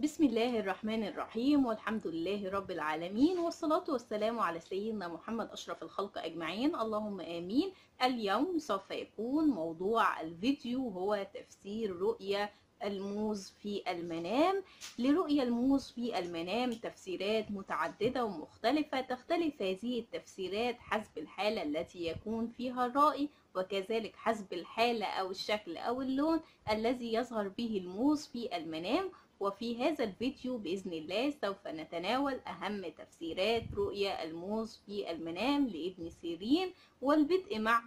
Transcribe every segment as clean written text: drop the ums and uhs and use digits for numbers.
بسم الله الرحمن الرحيم، والحمد لله رب العالمين، والصلاة والسلام على سيدنا محمد أشرف الخلق أجمعين، اللهم آمين. اليوم سوف يكون موضوع الفيديو هو تفسير رؤيا الموز في المنام. لرؤيا الموز في المنام تفسيرات متعددة ومختلفة، تختلف هذه التفسيرات حسب الحالة التي يكون فيها الرائي، وكذلك حسب الحالة أو الشكل أو اللون الذي يظهر به الموز في المنام. وفي هذا الفيديو بإذن الله سوف نتناول أهم تفسيرات رؤيا الموز في المنام لابن سيرين. والبدء مع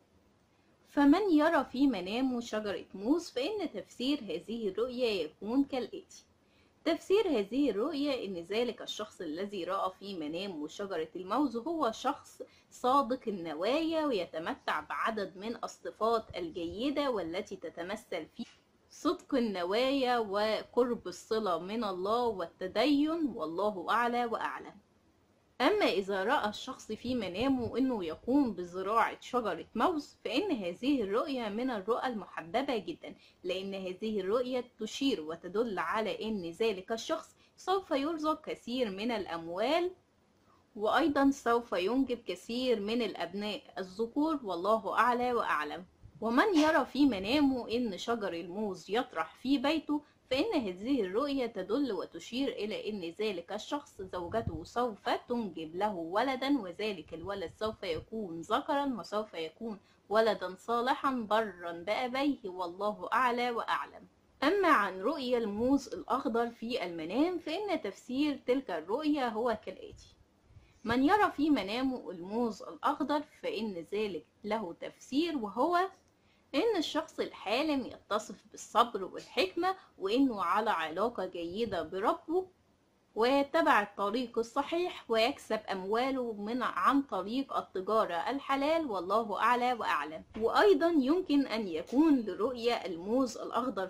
فمن يرى في منامه شجرة موز، فإن تفسير هذه الرؤيا يكون كالآتي. تفسير هذه الرؤيا إن ذلك الشخص الذي رأى في منامه شجرة الموز هو شخص صادق النوايا، ويتمتع بعدد من الصفات الجيدة والتي تتمثل في صدق النوايا وقرب الصلة من الله والتدين، والله أعلى وأعلم. أما إذا رأى الشخص في منامه أنه يقوم بزراعة شجرة موز، فإن هذه الرؤية من الرؤى المحببة جدا، لأن هذه الرؤية تشير وتدل على أن ذلك الشخص سوف يرزق كثير من الأموال، وأيضا سوف ينجب كثير من الأبناء الذكور، والله أعلى وأعلم. ومن يرى في منامه إن شجر الموز يطرح في بيته، فإن هذه الرؤية تدل وتشير إلى أن ذلك الشخص زوجته سوف تنجب له ولدا، وذلك الولد سوف يكون ذكرا، وسوف يكون ولدا صالحا برا بأبيه، والله أعلى وأعلم. أما عن رؤيا الموز الأخضر في المنام، فإن تفسير تلك الرؤيا هو كالآتي. من يرى في منامه الموز الأخضر، فإن ذلك له تفسير، وهو إن الشخص الحالم يتصف بالصبر والحكمة، وإنه على علاقة جيدة بربه، ويتبع الطريق الصحيح، ويكسب أمواله عن طريق التجارة الحلال، والله أعلى وأعلم. وأيضا يمكن أن يكون لرؤيا الموز الأخضر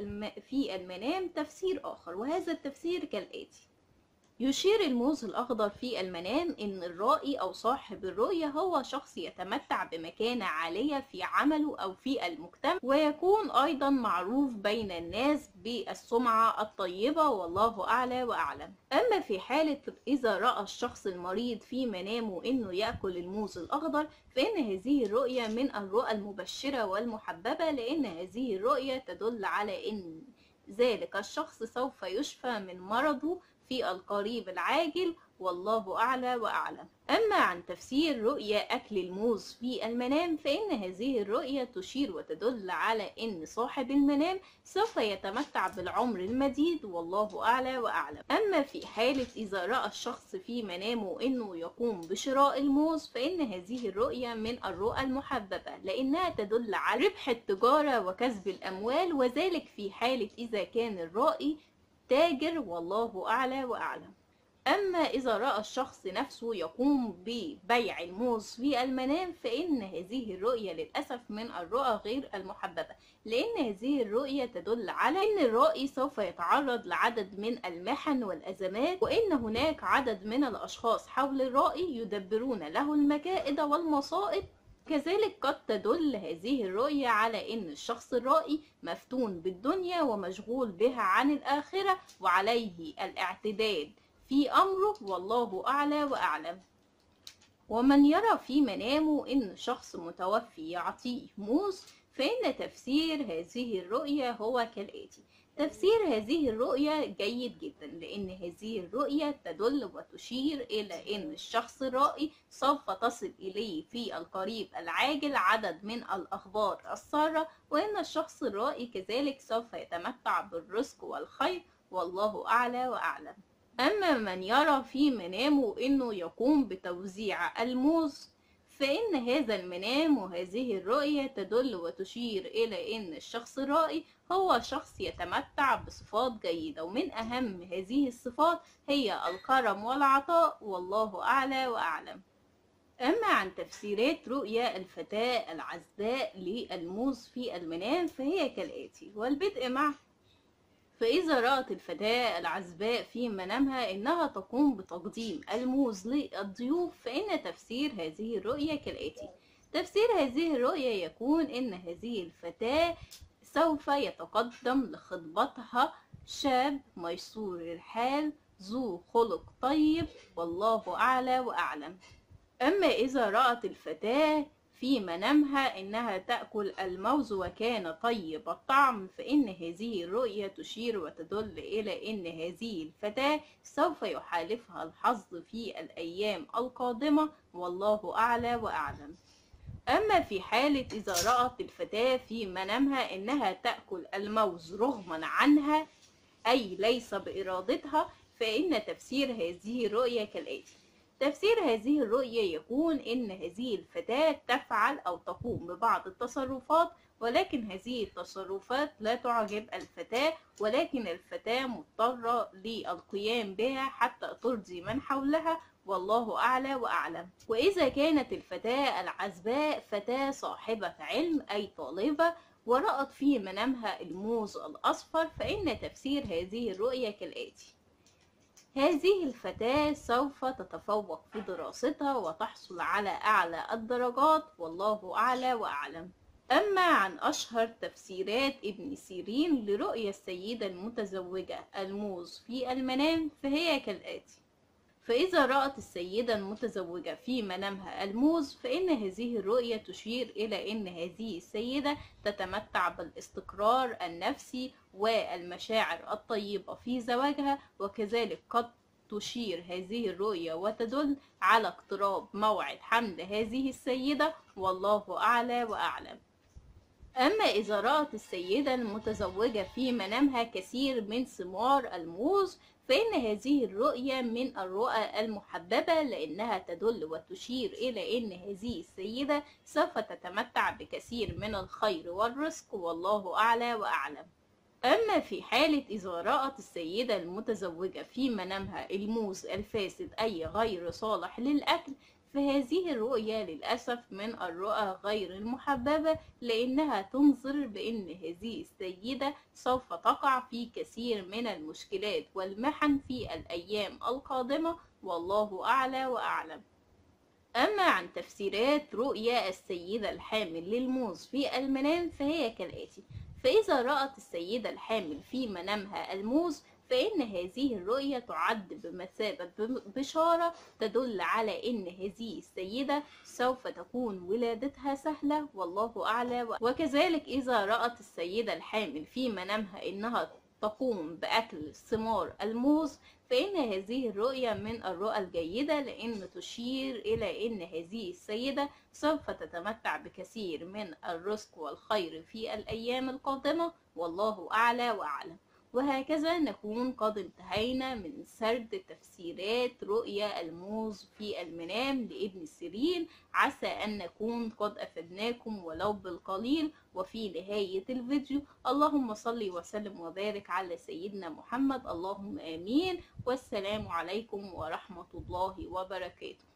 في المنام تفسير آخر، وهذا التفسير كالآتي. يشير الموز الأخضر في المنام إن الرائي أو صاحب الرؤية هو شخص يتمتع بمكانة عالية في عمله أو في المجتمع، ويكون أيضا معروف بين الناس بالسمعة الطيبة، والله أعلى وأعلم. أما في حالة إذا رأى الشخص المريض في منامه إنه يأكل الموز الأخضر، فإن هذه الرؤية من الرؤى المبشرة والمحببة، لأن هذه الرؤية تدل على إن ذلك الشخص سوف يشفى من مرضه في القريب العاجل، والله أعلى وأعلم. أما عن تفسير رؤيا أكل الموز في المنام، فإن هذه الرؤيا تشير وتدل على أن صاحب المنام سوف يتمتع بالعمر المديد، والله أعلى وأعلم. أما في حالة إذا رأى الشخص في منامه أنه يقوم بشراء الموز، فإن هذه الرؤيا من الرؤى المحببة، لأنها تدل على ربح التجارة وكسب الأموال، وذلك في حالة إذا كان الرائي تاجر، والله أعلى وأعلم. أما إذا رأى الشخص نفسه يقوم ببيع الموز في المنام، فإن هذه الرؤية للأسف من الرؤى غير المحببة، لأن هذه الرؤية تدل على أن الرائي سوف يتعرض لعدد من المحن والأزمات، وأن هناك عدد من الأشخاص حول الرائي يدبرون له المكائد والمصائب. كذلك قد تدل هذه الرؤية على أن الشخص الرائي مفتون بالدنيا ومشغول بها عن الآخرة، وعليه الاعتدال في أمره، والله أعلى وأعلم. ومن يرى في منامه أن شخص متوفي يعطيه موز، فإن تفسير هذه الرؤية هو كالآتي. تفسير هذه الرؤية جيد جدا، لأن هذه الرؤية تدل وتشير إلى أن الشخص الرائي سوف تصل إليه في القريب العاجل عدد من الأخبار السارة، وأن الشخص الرائي كذلك سوف يتمتع بالرزق والخير، والله أعلى وأعلم. أما من يرى في منامه أنه يقوم بتوزيع الموز، فإن هذا المنام وهذه الرؤية تدل وتشير إلى أن الشخص الرائي هو شخص يتمتع بصفات جيدة، ومن أهم هذه الصفات هي الكرم والعطاء، والله أعلى وأعلم. أما عن تفسيرات رؤيا الفتاة العزباء للموز في المنام، فهي كالآتي. والبدء مع فإذا رأت الفتاة العزباء في منامها إنها تقوم بتقديم الموز للضيوف، فإن تفسير هذه الرؤية كالآتي. تفسير هذه الرؤية يكون إن هذه الفتاة سوف يتقدم لخطبتها شاب ميسور الحال ذو خلق طيب، والله أعلى وأعلم. أما إذا رأت الفتاة في منامها إنها تأكل الموز وكان طيب الطعم، فإن هذه الرؤية تشير وتدل إلى إن هذه الفتاة سوف يحالفها الحظ في الأيام القادمة، والله أعلى وأعلم. أما في حالة إذا رأت الفتاة في منامها إنها تأكل الموز رغما عنها، أي ليس بإرادتها، فإن تفسير هذه الرؤية كالآتي: تفسير هذه الرؤية يكون إن هذه الفتاة تفعل أو تقوم ببعض التصرفات، ولكن هذه التصرفات لا تعجب الفتاة، ولكن الفتاة مضطرة للقيام بها حتى ترضي من حولها، والله أعلى وأعلم. وإذا كانت الفتاة العزباء فتاة صاحبة علم أي طالبة، ورأت في منامها الموز الأصفر، فإن تفسير هذه الرؤية كالآتي: هذه الفتاة سوف تتفوق في دراستها وتحصل على أعلى الدرجات، والله أعلى وأعلم. أما عن أشهر تفسيرات ابن سيرين لرؤيا السيدة المتزوجة الموز في المنام فهي كالآتي: فإذا رأت السيدة المتزوجة في منامها الموز، فإن هذه الرؤية تشير إلى أن هذه السيدة تتمتع بالاستقرار النفسي والمشاعر الطيبة في زواجها، وكذلك قد تشير هذه الرؤية وتدل على اقتراب موعد حمل هذه السيدة، والله أعلى وأعلم. أما إذا رأت السيدة المتزوجة في منامها كثير من ثمار الموز، فإن هذه الرؤية من الرؤى المحببة، لأنها تدل وتشير إلى أن هذه السيدة سوف تتمتع بكثير من الخير والرزق، والله أعلى وأعلم. أما في حالة إذا رأت السيدة المتزوجة في منامها الموز الفاسد أي غير صالح للأكل، فهذه الرؤية للأسف من الرؤى غير المحببة، لأنها تنذر بأن هذه السيدة سوف تقع في كثير من المشكلات والمحن في الأيام القادمة، والله أعلى وأعلم. أما عن تفسيرات رؤيا السيدة الحامل للموز في المنام فهي كالآتي: فإذا رأت السيدة الحامل في منامها الموز، فإن هذه الرؤية تعد بمثابة بشارة تدل على أن هذه السيدة سوف تكون ولادتها سهلة، والله أعلى. وكذلك إذا رأت السيدة الحامل في منامها أنها تقوم بأكل ثمار الموز، فإن هذه الرؤية من الرؤى الجيدة، لأن تشير إلى أن هذه السيدة سوف تتمتع بكثير من الرزق والخير في الأيام القادمة، والله أعلى وأعلم. وهكذا نكون قد انتهينا من سرد تفسيرات رؤيا الموز في المنام لابن سيرين. عسى أن نكون قد أفدناكم ولو بالقليل. وفي نهاية الفيديو اللهم صل وسلم وبارك على سيدنا محمد، اللهم آمين. والسلام عليكم ورحمة الله وبركاته.